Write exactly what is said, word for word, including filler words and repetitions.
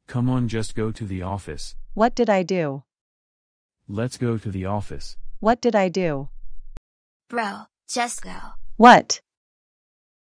Come on, just go to the office. What did I do? Let's go to the office. What did I do? Bro, just go. What?